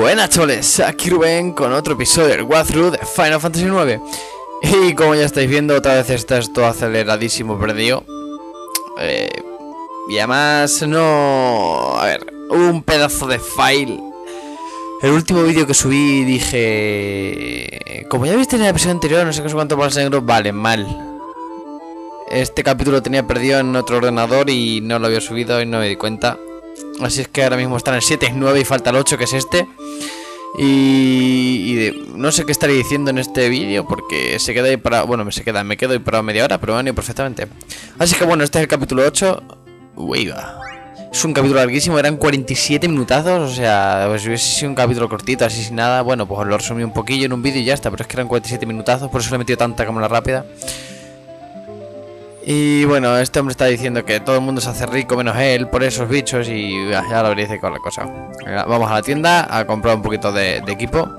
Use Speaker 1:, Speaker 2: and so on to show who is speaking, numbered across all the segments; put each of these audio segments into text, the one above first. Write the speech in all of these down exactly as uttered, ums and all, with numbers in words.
Speaker 1: Buenas choles, aquí Rubén con otro episodio del walkthrough de Final Fantasy nueve. Y como ya estáis viendo, otra vez está esto aceleradísimo, perdido. eh, Y además no... A ver, un pedazo de file. El último vídeo que subí dije... Como ya viste en el episodio anterior, no sé qué sé cuánto más negro, vale, mal. Este capítulo tenía perdido en otro ordenador y no lo había subido y no me di cuenta. Así es que ahora mismo está en el siete nueve y falta el ocho, que es este. Y, y de, no sé qué estaré diciendo en este vídeo porque se queda ahí para... Bueno, me se queda, me quedo ahí para media hora, pero bueno, perfectamente. Así que bueno, este es el capítulo ocho. Uy, va. Es un capítulo larguísimo, eran cuarenta y siete minutazos. O sea, pues si hubiese sido un capítulo cortito, así sin nada, bueno, pues lo resumí un poquillo en un vídeo y ya está. Pero es que eran cuarenta y siete minutazos, por eso le he metido tanta cámara rápida. Y bueno, este hombre está diciendo que todo el mundo se hace rico menos él por esos bichos y ya, ya lo veréis de con la cosa. Vamos a la tienda a comprar un poquito de, de equipo.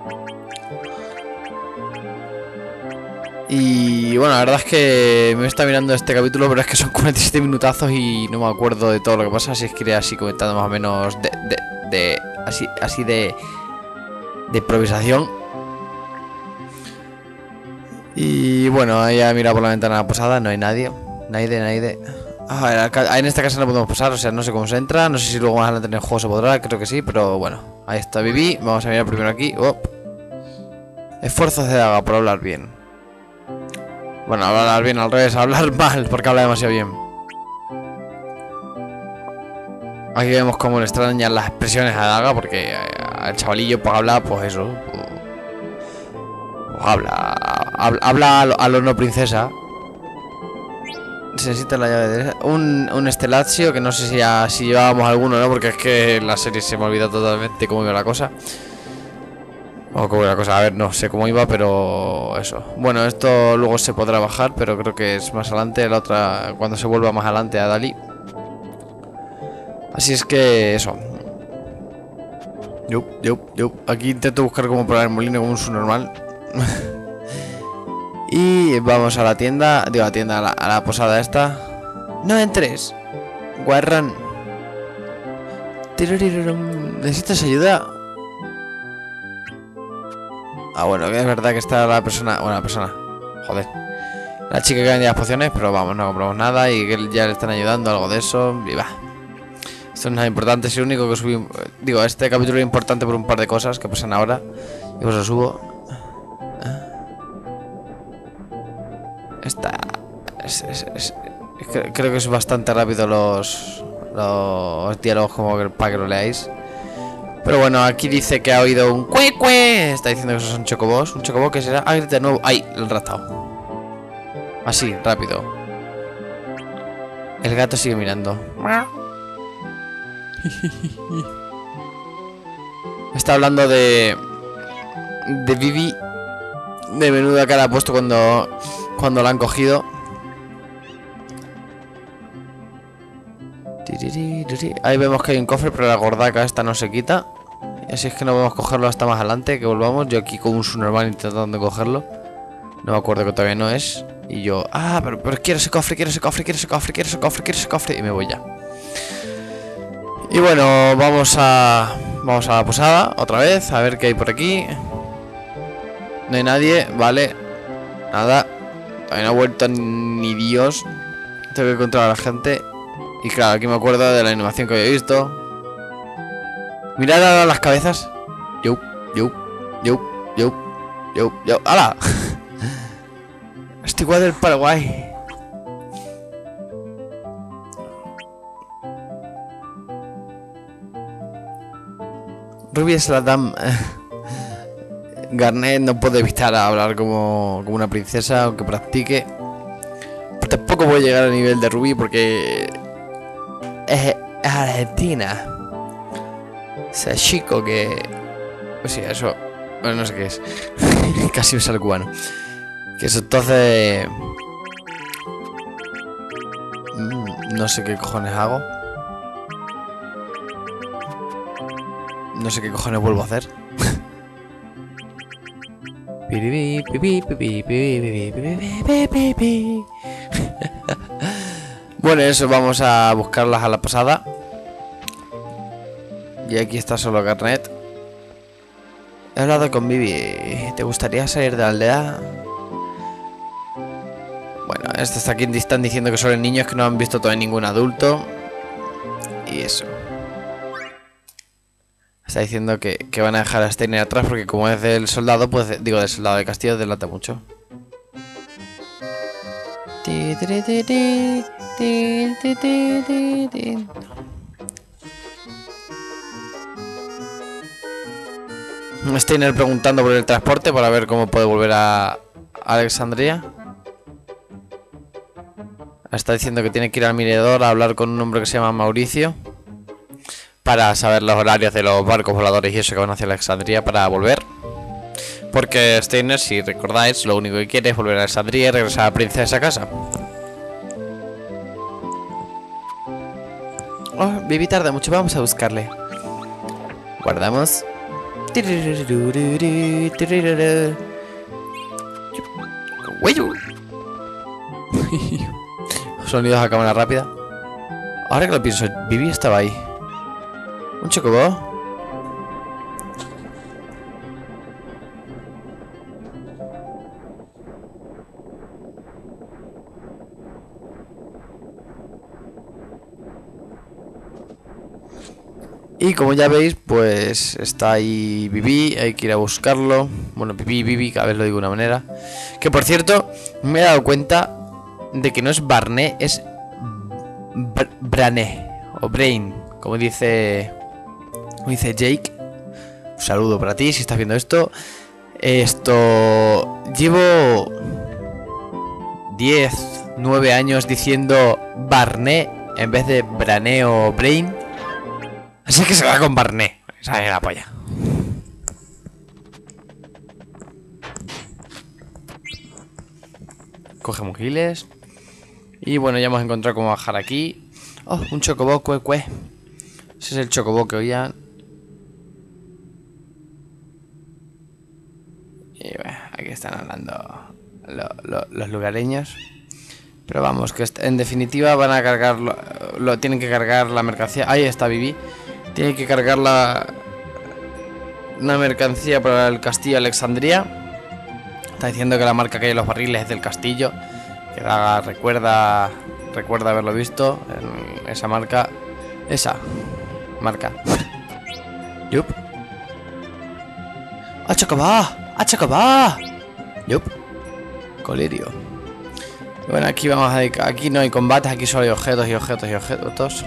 Speaker 1: Y bueno, la verdad es que me está mirando este capítulo, pero es que son cuarenta y siete minutazos y no me acuerdo de todo lo que pasa, así es que iré así comentando más o menos de, de, de así, así de, de improvisación. Y bueno, ahí ha mirado por la ventana de la posada, no hay nadie. Nadie, nadie. Ah, en esta casa no podemos pasar, o sea, no sé cómo se entra. No sé si luego más adelante en el juego se podrá, creo que sí, pero bueno. Ahí está Vivi, vamos a mirar primero aquí. Oh. Esfuerzos de Daga por hablar bien. Bueno, hablar bien al revés, hablar mal, porque habla demasiado bien. Aquí vemos cómo le extrañan las expresiones a Daga, porque al chavalillo pues habla, pues eso. Pues, pues habla... Habla, habla a, lo, a lo no princesa. Se necesita la llave de... Un, un Estelazio, que no sé si, ya, si llevábamos alguno, ¿no? Porque es que la serie se me olvidó totalmente cómo iba la cosa. O cómo iba la cosa, a ver, no sé cómo iba, pero eso. Bueno, esto luego se podrá bajar, pero creo que es más adelante, la otra, cuando se vuelva más adelante a Dali. Así es que eso. Yo, yo, yo. Aquí intento buscar cómo probar el molino como un subnormal. Y vamos a la tienda, digo a la tienda, a la, a la posada esta. No entres, Guarran. ¿Necesitas ayuda? Ah, bueno, que es verdad que está la persona, bueno, la persona, joder, la chica que vendía las pociones, pero vamos, no compramos nada y que ya le están ayudando, algo de eso, y va. Esto no es nada importante, es el único que subí, digo, este capítulo es importante por un par de cosas que pasan ahora, y pues lo subo. Esta es, es, es, es, creo que es bastante rápido los, los diálogos como que, para que lo leáis. Pero bueno, aquí dice que ha oído un cue cue. Está diciendo que esos son chocobos. Un chocobo que será... Ah, de nuevo. ¡Ay! El ratao. Así, rápido. El gato sigue mirando. Está hablando de... De Vivi. De menuda cara ha puesto cuando... Cuando la han cogido. Ahí vemos que hay un cofre, pero la gordaca esta no se quita. Así es que no podemos cogerlo hasta más adelante, que volvamos. Yo aquí con un subnormal intentando cogerlo. No me acuerdo que todavía no es. Y yo, ah, pero, pero quiero ese cofre, quiero ese cofre, quiero ese cofre, quiero ese cofre, quiero ese cofre. Y me voy ya. Y bueno, vamos a... Vamos a la posada, otra vez, a ver qué hay por aquí. No hay nadie, vale. Nada. Todavía no ha vuelto ni Dios. Tengo que controlar a la gente. Y claro, aquí me acuerdo de la animación que había visto. Mirad ahora las cabezas. Yo, yo, yo, yo, yo, yo. ¡Hala! Estoy igual del Paraguay. Ruby es la dama. Garnet no puede evitar hablar como, como una princesa, aunque practique. Pero tampoco voy a llegar al nivel de Ruby porque es, es argentina. O sea, chico que... Pues sí, eso... Bueno, no sé qué es. Casi me sale cubano. Que eso entonces... No sé qué cojones hago. No sé qué cojones vuelvo a hacer. Bueno, eso, vamos a buscarlas a la posada. Y aquí está solo Garnet. He hablado con Vivi. ¿Te gustaría salir de la aldea? Bueno, estos aquí están diciendo que son niños que no han visto todavía ningún adulto. Y eso. Está diciendo que, que van a dejar a Steiner atrás porque como es del soldado, pues digo del soldado de Castillo, delata mucho. Steiner preguntando por el transporte para ver cómo puede volver a Alexandria. Está diciendo que tiene que ir al mirador a hablar con un hombre que se llama Mauricio para saber los horarios de los barcos voladores y eso que van hacia Alexandria para volver. Porque Steiner, si recordáis, lo único que quiere es volver a Alexandria y regresar a la princesa a casa. Oh, Vivi tarda mucho, vamos a buscarle. Guardamos. Sonidos a cámara rápida. Ahora que lo pienso, Vivi estaba ahí. ¿Un chocobo? Y como ya veis, pues está ahí Vivi, hay que ir a buscarlo. Bueno, Vivi, Vivi, cada vez lo digo de una manera. Que por cierto, me he dado cuenta de que no es Barney, es Br Brané o Brain, como dice, como dice Jake. Un saludo para ti si estás viendo esto. Esto llevo diez, nueve años diciendo Barney en vez de Brané o Brain. Así que se va con Barney. Esa es la polla. Cogemos giles. Y bueno, ya hemos encontrado cómo bajar aquí. Oh, un chocobo, cue, cue. Ese es el chocobo que oían. Y bueno, aquí están hablando lo, lo, los lugareños. Pero vamos, que en definitiva van a cargar lo, lo tienen que cargar la mercancía. Ahí está Vivi. Tiene que cargar la una mercancía para el castillo Alexandria. Está diciendo que la marca que hay en los barriles es del castillo. Que da, recuerda recuerda haberlo visto en esa marca. Esa marca. Yup. ¡Achacabá! ¡Achacabá! Yup. Colirio. Bueno, aquí vamos a dedicar. Aquí no hay combates, aquí solo hay objetos y objetos y objetos.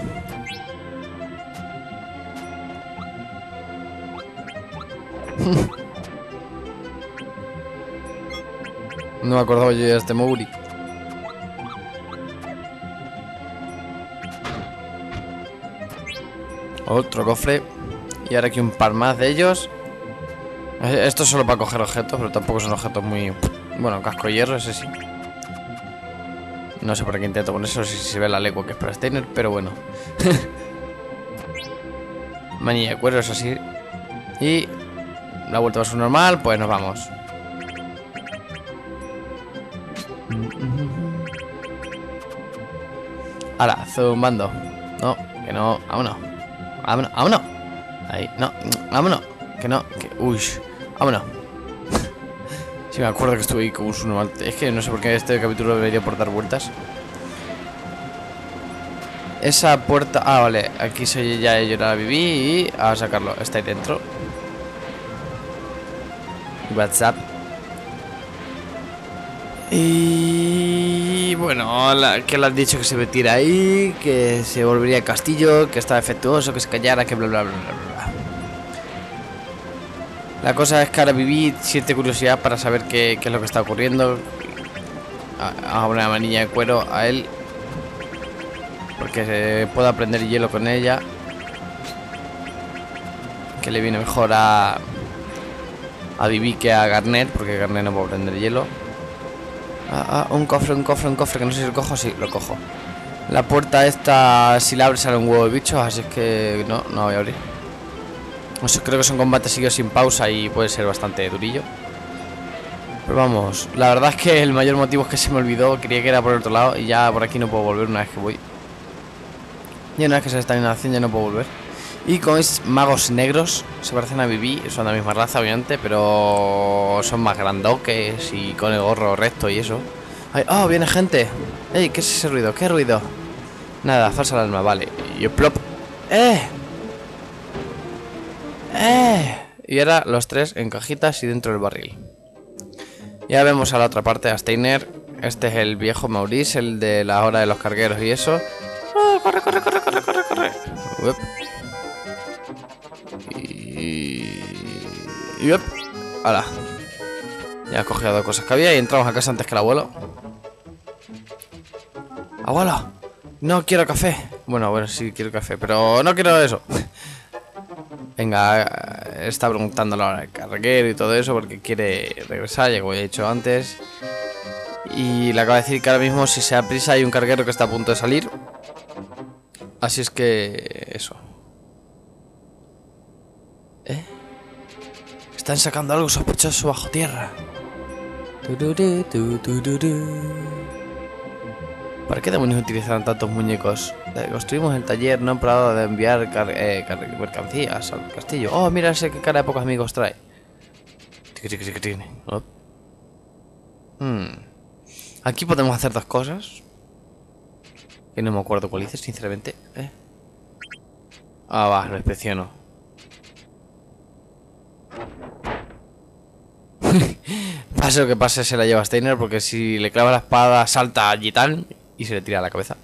Speaker 1: No me acordaba yo de este Mouri. Otro cofre. Y ahora aquí un par más de ellos. Esto es solo para coger objetos, pero tampoco son objetos muy... Bueno, casco de hierro, ese sí. No sé por qué intento ponerlo, si se ve la legua que es para Steiner, pero bueno. Manilla de cuero, eso sí. Y... la vuelta a su normal, pues nos vamos. Ahora, zumbando. No, que no, vámonos. Vámonos, vámonos. Ahí, no, vámonos. Que no, que, uy, vámonos. Sí, me acuerdo que estuve ahí con su normal. Es que no sé por qué este capítulo debería por dar vueltas. Esa puerta, ah, vale, aquí soy ya yo la viví y a sacarlo, está ahí dentro. WhatsApp. Y bueno, la, que le han dicho que se metiera ahí, que se volvería al castillo, que estaba defectuoso, que se callara, que bla bla bla bla bla. La cosa es que ahora Vivi siente curiosidad para saber qué, qué es lo que está ocurriendo. A, a una manilla de cuero a él, porque se puede aprender hielo con ella, que le viene mejor a a Vivi que a Garnet, porque Garnet no puede prender hielo. Ah, ah, un cofre, un cofre, un cofre, que no sé si lo cojo, sí, lo cojo. La puerta esta, si la abres sale un huevo de bichos, así es que no, no voy a abrir. Eso, creo que son combates seguidos sin pausa y puede ser bastante durillo. Pero vamos, la verdad es que el mayor motivo es que se me olvidó, creía que era por el otro lado y ya por aquí no puedo volver una vez que voy. Y una vez que se está en acción ya no puedo volver. Y como es magos negros, se parecen a Vivi, son de la misma raza obviamente, pero son más grandoques y con el gorro recto y eso. Ay, oh, viene gente. Ey, ¿qué es ese ruido? ¿Qué ruido? Nada, falsa alarma, vale. Y yo plop. ¡Eh! ¡Eh! Y ahora los tres en cajitas y dentro del barril. Ya vemos a la otra parte, a Steiner. Este es el viejo Maurice, el de la hora de los cargueros y eso. ¡Oh, corre, corre, corre, corre, corre, corre! Uep. Y... Y... Uep. ¡Hala! Ya he cogido dos cosas que había y entramos a casa antes que el abuelo. ¡Abuelo! No quiero café. Bueno, bueno, sí quiero café, pero no quiero eso. Venga, está preguntando la hora del carguero y todo eso porque quiere regresar, ya como he dicho antes. Y le acaba de decir que ahora mismo, si se da prisa, hay un carguero que está a punto de salir. Así es que... eso. ¿Eh? Están sacando algo sospechoso bajo tierra. Tururú, tu, tururú. ¿Para qué demonios utilizan tantos muñecos? Eh, construimos el taller, no han parado de enviar car eh, car mercancías al castillo. Oh, mira ese que cara de pocos amigos trae. Oh. Hmm. Aquí podemos hacer dos cosas. Que no me acuerdo cuál hice, sinceramente. ¿Eh? Ah, va, lo inspecciono. Pase lo que pase, se la lleva Steiner, porque si le clava la espada salta a Gitán y se le tira a la cabeza.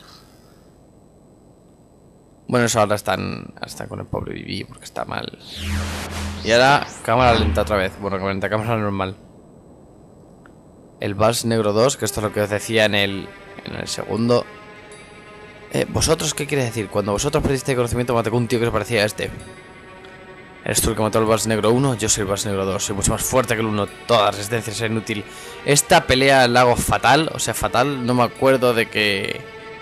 Speaker 1: Bueno, eso ahora están, están con el pobre Vivi porque está mal. Y ahora cámara lenta otra vez. Bueno, lenta, cámara normal. El Vals Negro dos, que esto es lo que os decía en el, en el segundo. Eh, ¿Vosotros qué quiere decir? Cuando vosotros perdiste conocimiento me atacó un tío que se parecía a este. Eres tú el que mató al Vals Negro uno, yo soy el Vals Negro dos. Soy mucho más fuerte que el uno, toda resistencia es inútil. Esta pelea la hago fatal, o sea, fatal. No me acuerdo de que...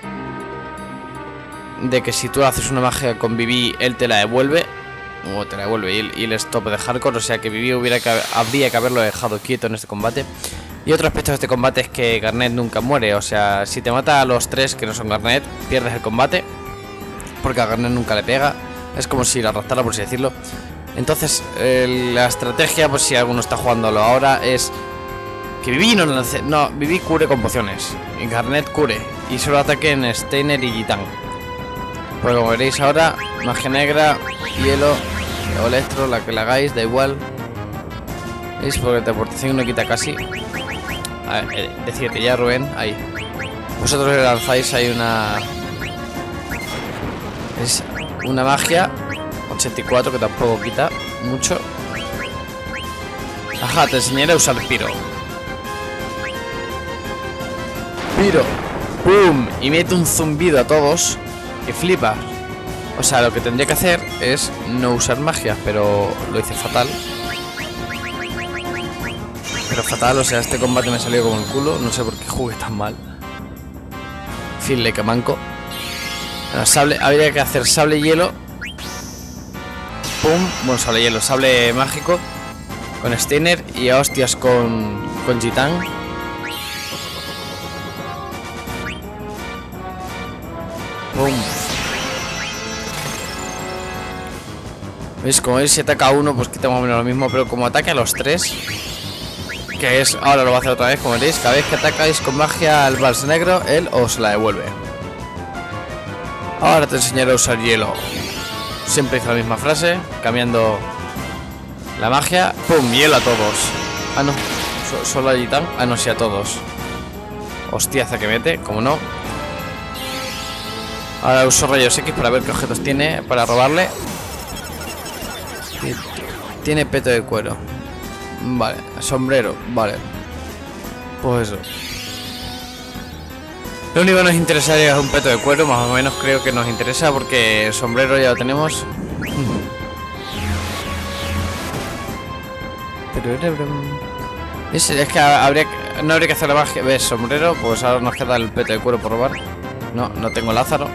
Speaker 1: De que si tú haces una magia con Vivi, él te la devuelve. O te la devuelve y, y el stop de hardcore. O sea que Vivi hubiera que, habría que haberlo dejado quieto en este combate. Y otro aspecto de este combate es que Garnet nunca muere. O sea, si te mata a los tres que no son Garnet, pierdes el combate. Porque a Garnet nunca le pega. Es como si la arrastrara, por así decirlo. Entonces, eh, la estrategia, pues si alguno está jugándolo ahora, es que Vivi no lance, no, Vivi cure con pociones. Y Garnet cure. Y solo ataquen Steiner y Gitán. Porque como veréis ahora, magia negra, hielo o electro, la que la hagáis, da igual. ¿Veis? Porque teleportación no quita casi. A ver, eh, decídete ya, Rubén, ahí. Vosotros le lanzáis ahí una... Es una magia ochenta y cuatro que tampoco quita mucho. Ajá, te enseñaré a usar Piro. Piro. ¡Pum! Y mete un zumbido a todos que flipa. O sea, lo que tendría que hacer es no usar magia, pero lo hice fatal. Pero fatal, o sea, este combate me salió como el culo. No sé por qué jugué tan mal. Fin, le que manco. Bueno, sable, habría que hacer sable hielo. Pum, bueno, sable hielo, sable mágico con Steiner y a hostias con, con Gitán. Pum. ¿Veis? Como veis, si ataca a uno, pues quita más o menos lo mismo, pero como ataque a los tres, que es, ahora lo va a hacer otra vez, como veréis, cada vez que atacáis con magia al Vals Negro, él os la devuelve. Ahora te enseñaré a usar hielo. Siempre hice la misma frase, cambiando la magia. ¡Pum! Hielo a todos. Ah, no. So, solo a Gitán. Ah, no, sí, a todos. Hostiaza que mete, como no. Ahora uso rayos X para ver qué objetos tiene para robarle. Tiene peto de cuero. Vale. Sombrero. Vale. Pues eso. Lo único que nos interesaría es un peto de cuero, más o menos creo que nos interesa porque el sombrero ya lo tenemos. Es, es que habría no habría que hacer la magia. ¿Ves? Sombrero, pues ahora nos queda el peto de cuero por robar. No, no tengo Lázaro.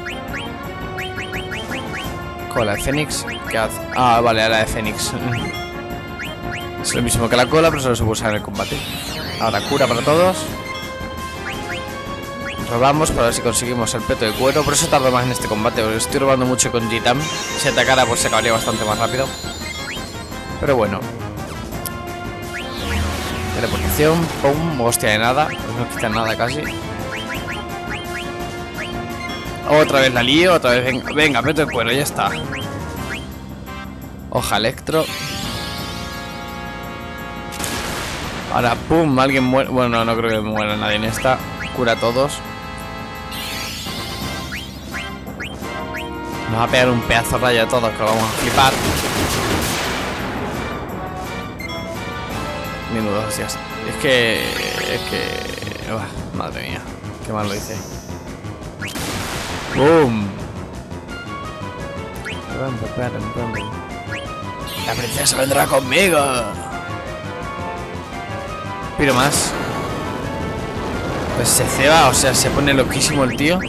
Speaker 1: Cola de Fénix. ¿Qué hace? Ah, vale, a la de Fénix. Es lo mismo que la cola, pero solo se puede usar en el combate. Ahora cura para todos. robamos para ver si conseguimos el peto de cuero. Por eso tardo más en este combate, porque estoy robando mucho con Gitam. Si atacara pues se acabaría bastante más rápido. Pero bueno. Teleportación, pum, hostia de nada. No quita nada casi. Otra vez la lío, otra vez, venga, venga, peto de cuero, ya está. Hoja electro. Ahora, pum, alguien muere. Bueno, no, no creo que muera nadie en esta. Cura a todos. Nos va a pegar un pedazo de rayo a todos, que lo vamos a flipar. Menudo, hostias. Es que... Es que... Uf, madre mía. Qué mal lo hice. ¡Boom! La princesa vendrá conmigo. Pero más. Pues se ceba, o sea, se pone loquísimo el tío.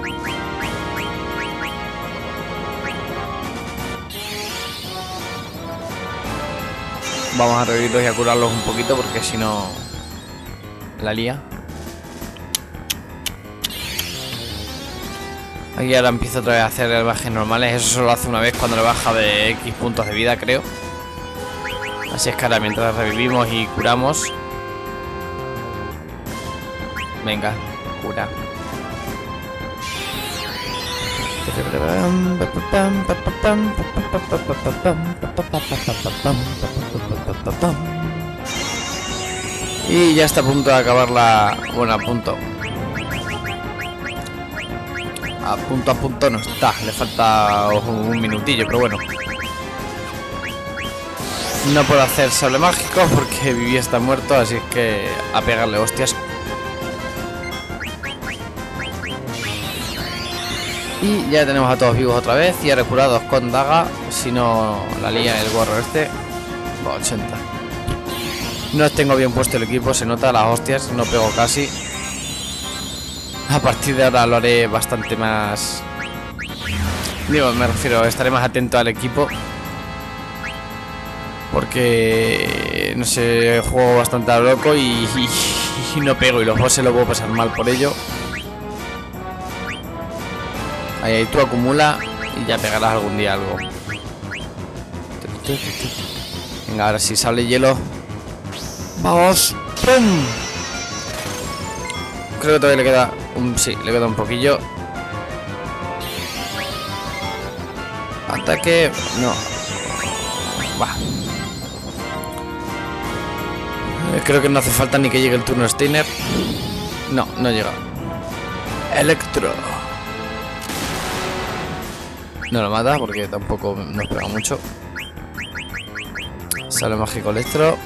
Speaker 1: Vamos a revivirlos y a curarlos un poquito porque si no la lía. Aquí ahora empiezo otra vez a hacer herbajes normales. Eso solo hace una vez cuando le baja de X puntos de vida, creo. Así es que ahora mientras revivimos y curamos. Venga, cura. Y ya está a punto de acabar la... Bueno, a punto. A punto a punto no está. Le falta un minutillo, pero bueno. No puedo hacer sable mágico porque Vivi está muerto, así es que a pegarle hostias. Y ya tenemos a todos vivos otra vez y a recurados con daga. Si no la lía el gorro este. ochenta. No tengo bien puesto el equipo, se nota las hostias, no pego casi. A partir de ahora lo haré bastante más. Digo, me refiero, estaré más atento al equipo. Porque no sé, juego bastante a loco y, y, y no pego. Y los bosses lo puedo pasar mal por ello. Ahí, ahí tú acumula y ya pegarás algún día algo. Venga, ahora sí, sable hielo. ¡Vamos! ¡Pum! Creo que todavía le queda un... Sí, le queda un poquillo. Ataque... No. Va. Creo que no hace falta ni que llegue el turno Steiner. No, no llega. Electro. No lo mata porque tampoco nos pega mucho. Sale mágico electro.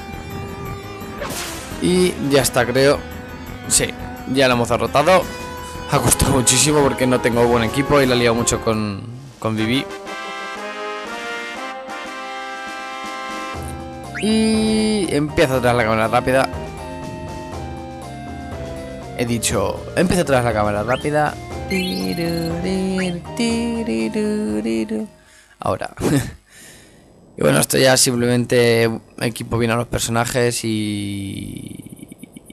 Speaker 1: Y ya está, creo. Sí, ya lo hemos derrotado. Ha costado muchísimo porque no tengo buen equipo y la he liado mucho con, con Vivi. Y empieza atrás la cámara rápida. He dicho, empieza atrás la cámara rápida. Ahora. Y bueno, esto ya simplemente equipo bien a los personajes y...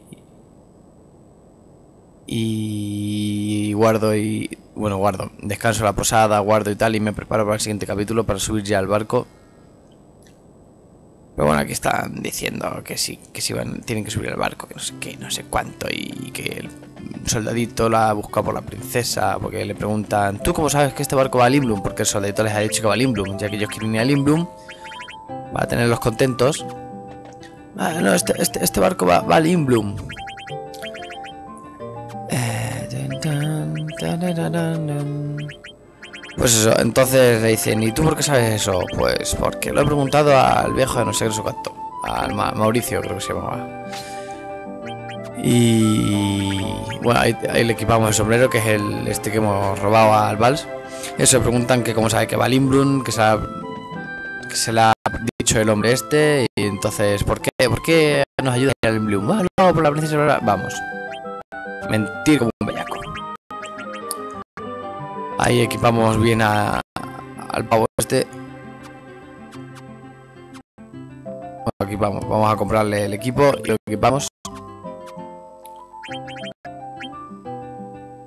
Speaker 1: Y guardo y... Bueno, guardo. Descanso la posada, guardo y tal y me preparo para el siguiente capítulo para subir ya al barco. Pero bueno, aquí están diciendo que sí, que sí van, tienen que subir al barco, que no sé qué, no sé cuánto, y que el soldadito la ha buscado por la princesa, porque le preguntan, ¿tú cómo sabes que este barco va a Lindblum? Porque el soldadito les ha dicho que va a Lindblum, ya que ellos quieren ir a Lindblum, va a tenerlos contentos. Ah, no, este, este, este barco va, va a Lindblum. Pues eso, entonces le dicen, ¿y tú por qué sabes eso? Pues porque lo he preguntado al viejo de no sé qué, no sé cuánto. Al Ma Mauricio, creo que se llamaba. Y bueno, ahí, ahí le equipamos el sombrero, que es el este que hemos robado al Vals. Eso, le preguntan que cómo sabe que va a Lindblum, que se, ha, que se le ha dicho el hombre este. Y entonces, ¿por qué? ¿Por qué nos ayuda a ir a Lindblum? Ah, no, por la princesa. Vamos. Mentir como un bellaco. Ahí equipamos bien a, al pavo este. Bueno, aquí vamos, vamos a comprarle el equipo y lo equipamos.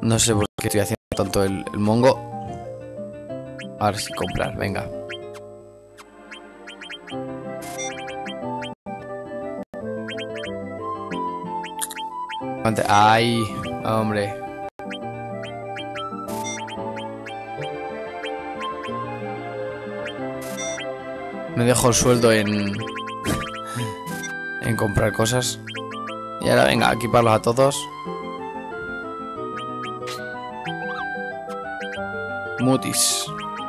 Speaker 1: No sé por qué estoy haciendo tanto el, el mongo. Ahora sí, comprar, venga. Ay, hombre. Me dejo el sueldo en... en comprar cosas. Y ahora venga, a equiparlos a todos. Mutis.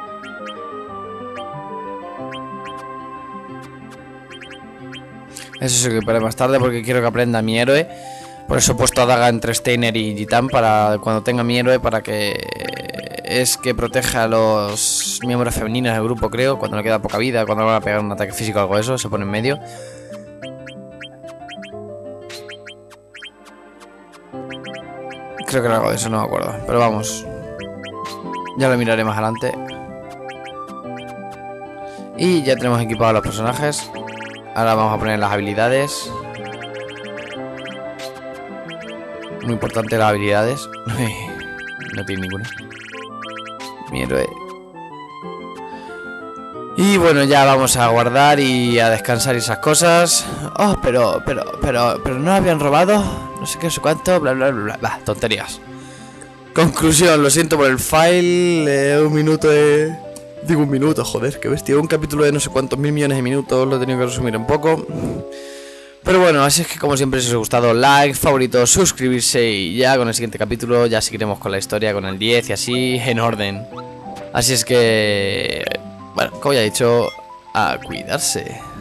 Speaker 1: Eso se equiparé más tarde porque quiero que aprenda mi héroe. Por eso he puesto a Daga entre Steiner y Gitan para cuando tenga mi héroe, para que es que protege a los miembros femeninos del grupo, creo. Cuando le queda poca vida, cuando le van a pegar un ataque físico o algo de eso, se pone en medio. Creo que era algo de eso, no me acuerdo. Pero vamos. Ya lo miraré más adelante. Y ya tenemos equipados a los personajes. Ahora vamos a poner las habilidades. Muy importante las habilidades. No tiene ninguna. Mi héroe. Y bueno, ya vamos a guardar y a descansar y esas cosas. Oh, pero, pero, pero, pero no habían robado. No sé qué, no sé cuánto, bla, bla, bla, bla, bla. Tonterías. Conclusión, lo siento por el file. Eh, un minuto de... Digo un minuto, joder, qué bestia. Un capítulo de no sé cuántos mil millones de minutos. Lo he tenido que resumir un poco. Pero bueno, así es que como siempre, si os ha gustado, like, favorito, suscribirse. Y ya con el siguiente capítulo ya seguiremos con la historia, con el diez y así, en orden. Así es que... Bueno, como ya he dicho, a cuidarse.